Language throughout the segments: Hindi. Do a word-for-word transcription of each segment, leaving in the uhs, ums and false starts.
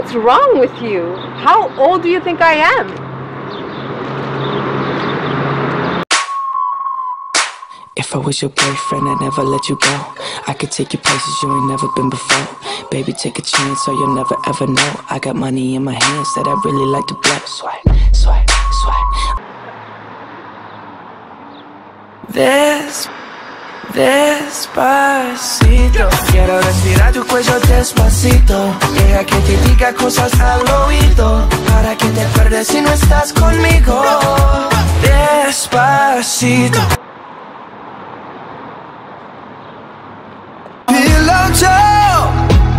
What's wrong with you? How old do you think I am? If I was your boyfriend, I'd never let you go. I could take you places you ain't never been before. Baby, take a chance so you'll never ever know. I got money in my hands that I really like to blow. Swipe, swipe, swipe. Des, despacito. Quiero respirar tu cuello despacito. Deja que te diga cosas al oído. Para que te pierdes si no estás conmigo. Despacito. Pillow talk,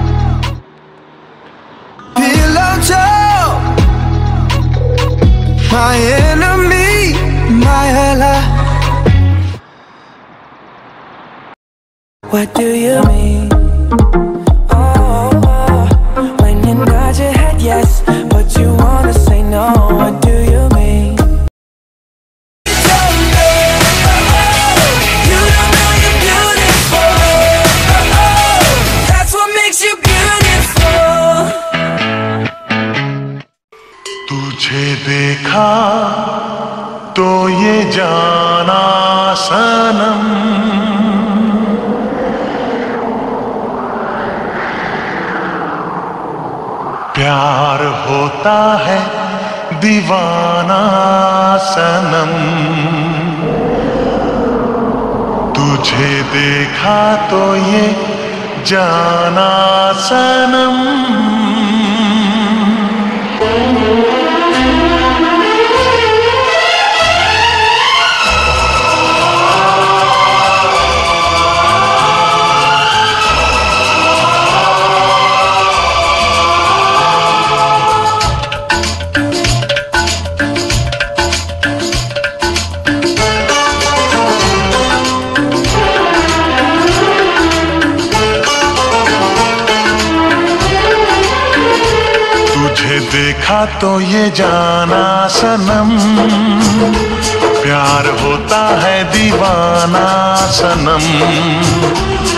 pillow talk. My enemy, my ally. What do you mean? Oh, oh, oh. When you nod your head yes, but you wanna say no. What do you mean? तुझे देखा तो ये जाना सनम, प्यार होता है दीवाना सनम। तुझे देखा तो ये जाना सनम। देखा तो ये जाना सनम, प्यार होता है दीवाना सनम।